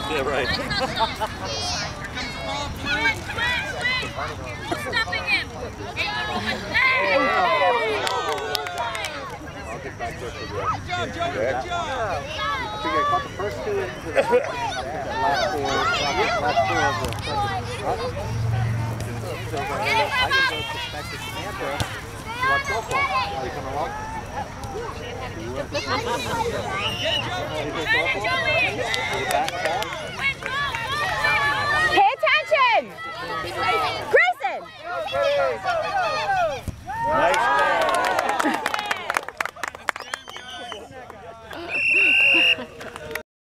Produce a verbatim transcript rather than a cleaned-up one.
Yeah, right. Stuffing him. I'll get back there for the Good job, Joey. Good job. I think I caught the first two into the last four, last four of the second. So I gotta go back to Samantha to watch football. Are you coming along? Get it, Joey. Is it football? Is it basketball?